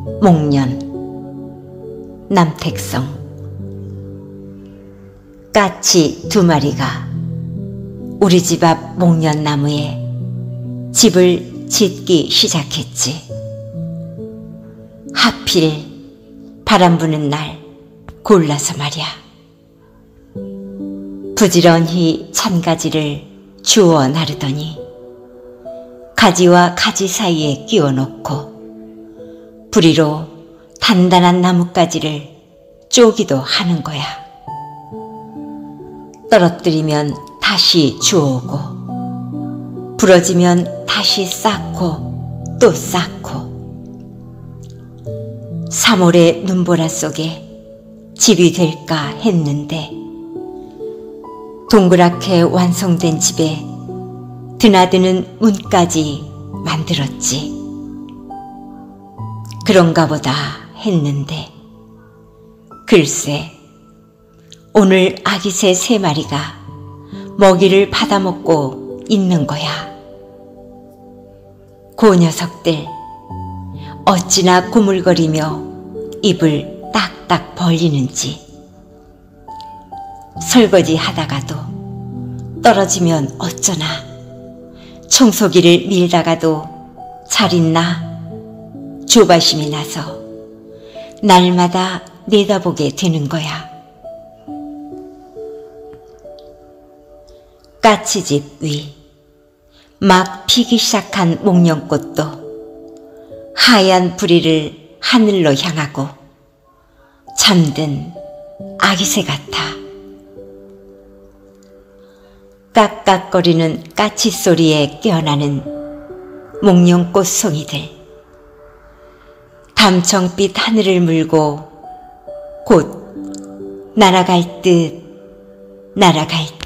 목련. 남택성. 까치 2마리가 우리 집 앞 목련나무에 집을 짓기 시작했지. 하필 바람 부는 날 골라서 말이야. 부지런히 찬가지를 주워 나르더니 가지와 가지 사이에 끼워 놓고 부리로 단단한 나뭇가지를 쪼기도 하는 거야. 떨어뜨리면 다시 주워오고 부러지면 다시 쌓고 또 쌓고 3월의 눈보라 속에 집이 될까 했는데 동그랗게 완성된 집에 드나드는 문까지 만들었지. 그런가 보다 했는데 글쎄 오늘 아기새 3마리가 먹이를 받아먹고 있는 거야. 그 녀석들 어찌나 구물거리며 입을 딱딱 벌리는지. 설거지 하다가도 떨어지면 어쩌나, 청소기를 밀다가도 잘 있나 조바심이 나서 날마다 내다보게 되는 거야. 까치집 위 막 피기 시작한 목련꽃도 하얀 부리를 하늘로 향하고 잠든 아기새 같아. 깍깍거리는 까치 소리에 깨어나는 목련꽃 송이들, 담청빛 하늘을 물고 곧 날아갈 듯 날아갈 듯.